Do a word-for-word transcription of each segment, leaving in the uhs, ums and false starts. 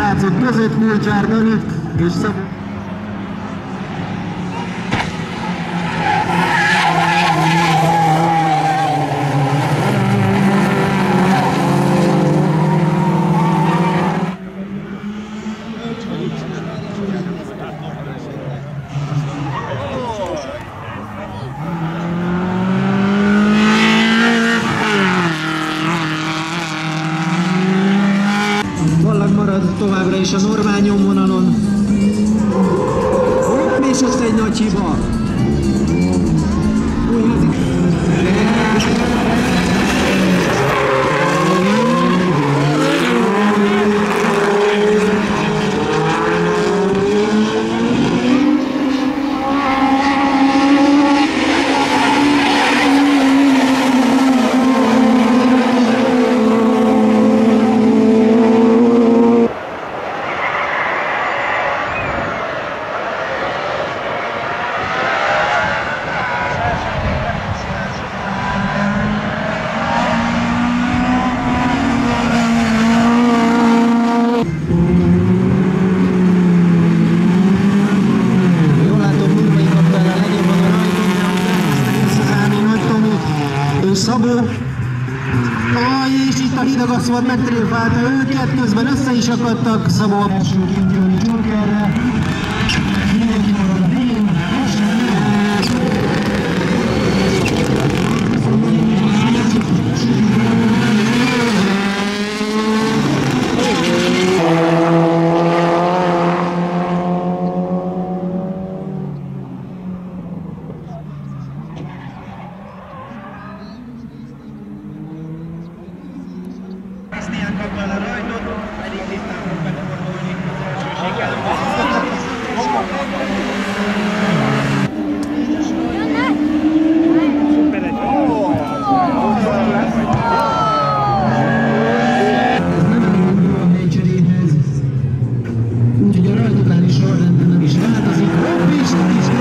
srácok között Mulcsár Dani és Szabó. Továbbra is a normál nyomvonalon. Hopp, és ott egy nagy hiba. Szabó, aj, és itt a hidagaszvat megtréfálta őket, közben össze is akadtak, Szabó a első kintjönni Jokerre. Mindenki marad a végén. Krisztián kapta a rajtot, pedig tisztán fog befordulni az elsőséggel. Szuper egy! Ez nem elindul a helycseréhez, úgyhogy a rajtokláni sorrendben nem is változik. Hopp, és nem is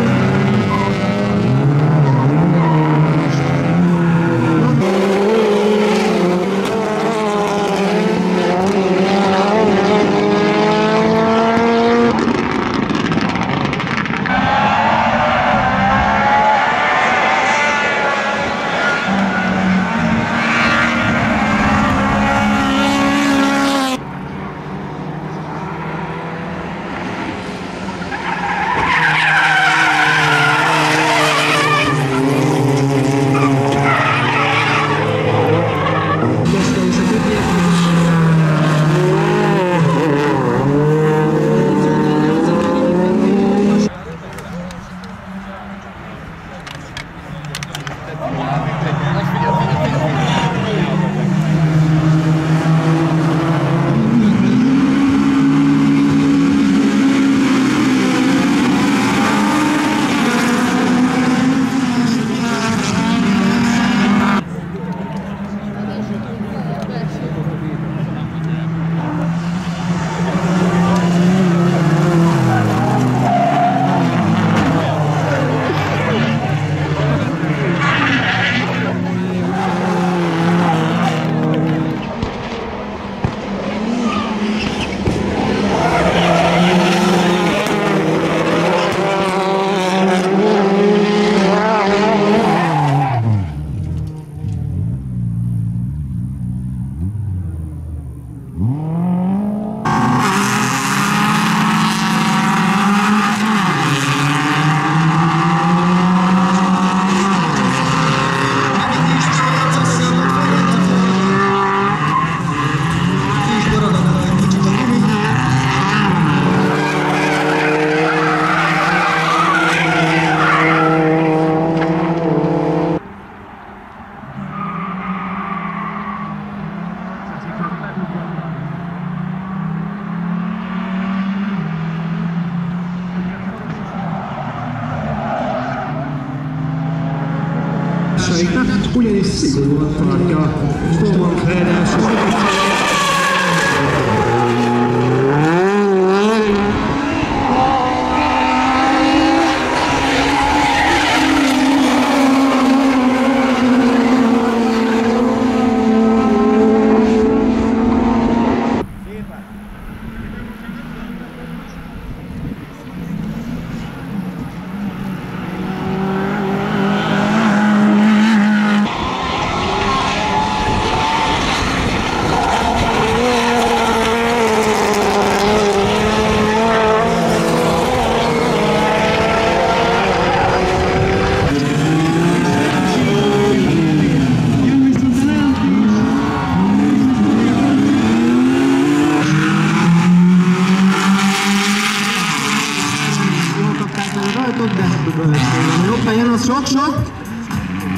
ugyanis szigorúan tartja Bowman Ferenc.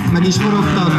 meg is forogtak.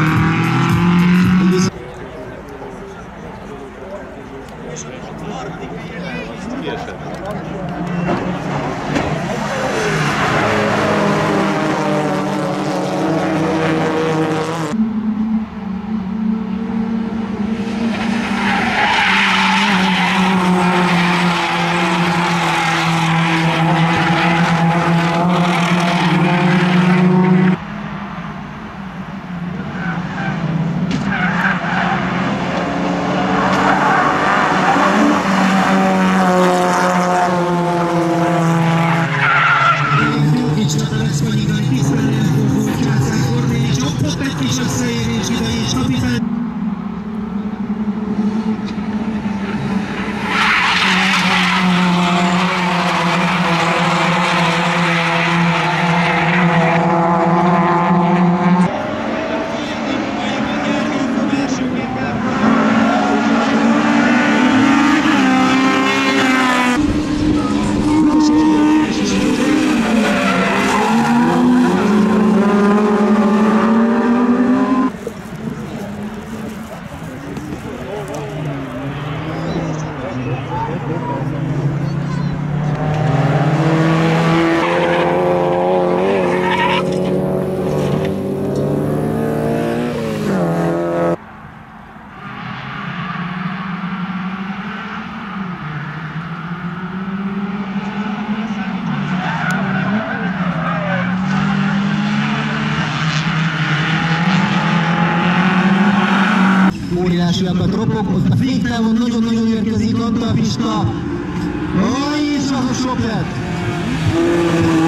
Óriásiakat ropog, ott a féktávon nagyon-nagyon érkezik, ott a pista. Aj, és az a sok lett!